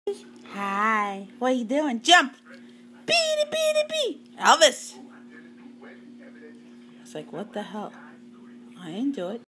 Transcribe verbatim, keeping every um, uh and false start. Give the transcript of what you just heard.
Hi. What are you doing? Jump! Beady, beady, bee! Elvis! It's like, what the hell? I enjoy it.